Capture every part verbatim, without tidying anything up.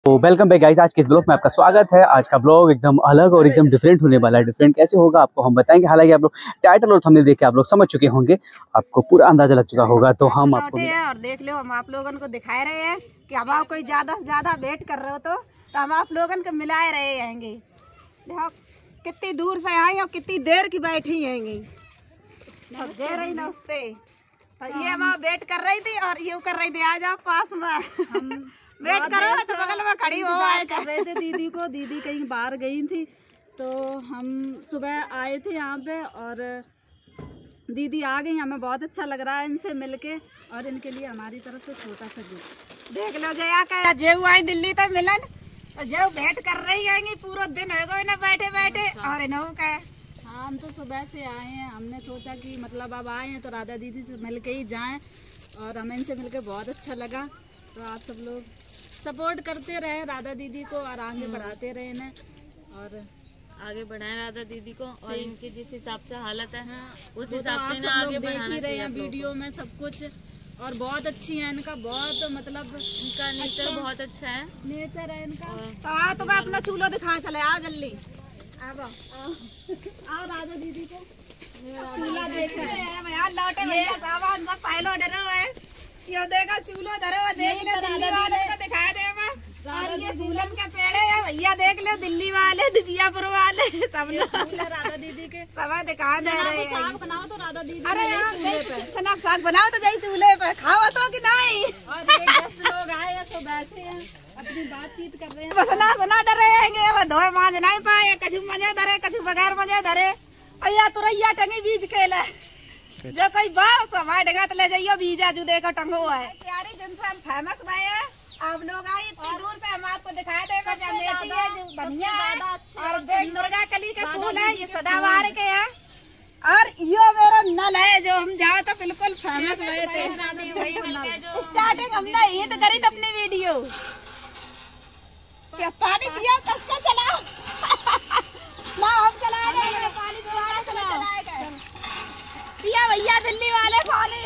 तो welcome back guys, आज के इस ब्लॉग में आपका स्वागत है। आज का ब्लॉग एकदम अलग और एकदम डिफरेंट होने वाला है। डिफरेंट कैसे होगा आपको हम बताएंगे। हालांकि आप लोग टाइटल और थंबनेल देख के आप लोग समझ चुके होंगे, आपको पूरा अंदाजा लग चुका होगा। तो हम आपको और देख लो, हम आप लोगों को दिखा रहे हैं कि अब आप कोई ज्यादा से ज्यादा वेट कर रहे हो तो, तो हम आप लोगों को मिलाए रहे हैंगे। देखो कितनी दूर से आई और कितनी देर की बैठी हैंगी, दे रही ना उससे। तो ये हम वेट कर रही थी और ये कर रही थी, आ जाओ पास में वेट करो तो बगल में खड़ी हो आए कर रहे थे दीदी को। दीदी कहीं बाहर गई थी तो हम सुबह आए थे यहाँ पे और दीदी आ गई। हमें बहुत अच्छा लग रहा है इनसे मिलके और इनके लिए हमारी तरफ से छोटा सा गिफ्ट। देख लो जया का जेऊ आई दिल्ली तो मिलन, तो जेऊ वेट कर रही है पूरा दिन हो गए ना बैठे बैठे। और इन्हों का हाँ, हम तो सुबह से आए हैं। हमने सोचा कि मतलब अब आए हैं तो राधा दीदी से मिल के ही जाएँ और हमें इनसे मिल के बहुत अच्छा लगा। तो आप सब लोग सपोर्ट करते रहे राधा दीदी को और आगे बढ़ाते रहे इन्हें और आगे बढ़ाएं राधा दीदी को। और इनकी जिस हिसाब से हालत है हाँ, उस तो हिसाब से ना आगे बढ़ाना रहे हैं चाहिए वीडियो में सब कुछ। और बहुत अच्छी है इनका, बहुत मतलब इनका नेचर अच्छा, बहुत अच्छा है नेचर है इनका। तो आ तो मैं अपना चूल्हा दिखा चले, आ जल्दी अब आओ राधा दीदी को चूल्हा देखा भैया लौटे भैया सामान सब पहले डरो है। यो देखा चूल्हा धरो, देख ले दिल्ली वाले को दिखा दे। और ये फूलन के पेड़ है भैया, देख लो दिल्ली वाले दिव्यापुर वाले सब लोग राधा दीदी के सब दिखा दे रहे हैं। साग बनाओ तो राधा दीदी, अरे यार चना साग बनाओ तो जाई चूल्हे पे खाओ तो कि नहीं। और एक गेस्ट लोग आए हैं तो बैठे हैं अपनी बातचीत कर रहे हैं। बस ना सुना डरे हैं, धोए मांझ नहीं पाए, कछु मजे धरे कछु बगैर मजे धरे। भैया तुरैया टंगी बीज खेले जो कोई बात हमारे तो ले जाइयो बीजा जो देखो टंगो है। क्यारी जिनसे हम फेमस भाई है, आप लोग आए इतनी दूर से, हम आपको दिखाए दे। मेथी है जो बढ़िया है और बेग मुर्गा कली के फूल है, ये सदाबहार के हैं। और यो मेरा नल है जो हम जाओ तो बिल्कुल फेमस हुए थे। स्टार्टिंग हमने ये तो करी थी अपनी वीडियो। क्या पानी पिया कसका चलाओ ना, हम चलाएंगे पानी चलाएंगे पिया भैया दिल्ली वाले पानी।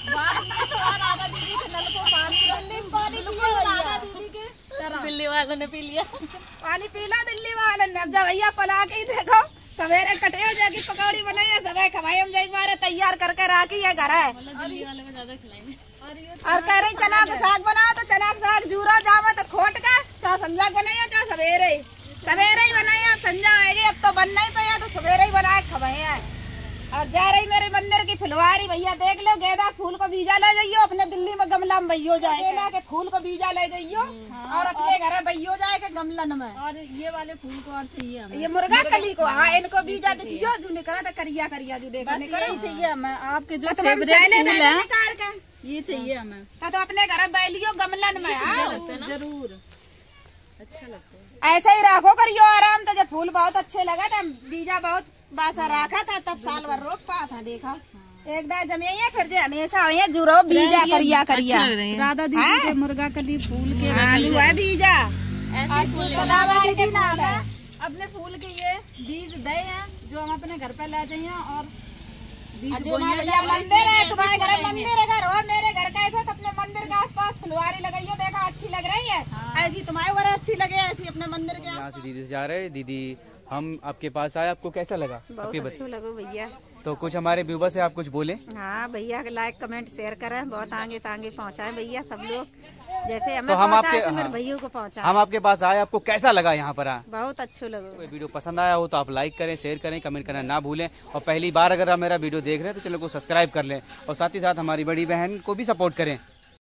दिल्ली वालों ने पी लिया पानी पी लो दिल्ली वाले ने। अब जब भैया पला के ही देखो सवेरे कटे हो जाएगी पकौड़ी बनाई है, सवेरे खवाई हम जाएगी बारे तैयार करके राखी है घर है। दिल्ली वाले को ज्यादा खिलाएंगे। और कह रही चना का साग बनाओ तो चना का साग जूरा जावा तो खोट का चाहे संजा बनाइए चाहे सवेरे सवेरे ही बनाइए। अब संजा आएगी, अब तो बन नहीं पाया तो सवेरे ही बनाए खवाए। और जा रही मेरे मंदिर की फुलवारी भैया, देख लो गेंदा फूल को बीजा ले जाइयो अपने दिल्ली में गमला में भैयो जाए गेंदा के फूल को बीजा ले जाइयो और अपने घर में भैयो जाए के गमलन में। और ये वाले फूल को और चाहिए हमें, ये मुर्गा कली को हाँ इनको बीजा देखियो जो निकला तो करिया करिया जो देखो निकला चाहिए हमें। आपके जो फेवरेट फूल है ये चाहिए हमें, तो अपने घर में बैलियो गमलन में जरूर अच्छा लगता है। ऐसे ही रखो करियो आराम, तो जब फूल बहुत अच्छे लगे थे बीजा बहुत बासा रखा था तब साल भर रोक पा था। देखा एक दार जमे फिर जे हमेशा हो जुरो बीजा करिया करिया राधा दीदी के मुर्गा कली फूल के है बीजा सदाबहार के फूल है। अपने फूल के ये बीज दे हैं जो हम अपने घर पे ले जाइए और बीज भैया मंदिर है तुम्हारे घर मंदिर है घर हो मेरे घर का ऐसा, तो अपने मंदिर के आसपास फुलवारी लगाइयो देखा अच्छी लग रही है। ऐसी तुम्हारे घर अच्छी लगे ऐसी अपने मंदिर के। यहाँ से दीदी से जा रहे दीदी, हम आपके पास आए, आपको कैसा लगा? बहुत अच्छा लगा भैया। तो कुछ हमारे व्यूवर से आप कुछ बोले? हाँ भैया लाइक कमेंट शेयर करें, बहुत आगे तांगे पहुँचाए भैया सब लोग, जैसे हमें तो हम आपके हाँ, मेरे हाँ, भैया को पहुँचाए। हम आपके पास आए, आपको कैसा लगा यहाँ पर आए? बहुत अच्छा लगा। तो वीडियो पसंद आया हो तो आप लाइक करें, शेयर करें, कमेंट करना ना भूलें। और पहली बार अगर आप मेरा वीडियो देख रहे हैं तो चैनल को सब्सक्राइब कर लें और साथ ही साथ हमारी बड़ी बहन को भी सपोर्ट करें।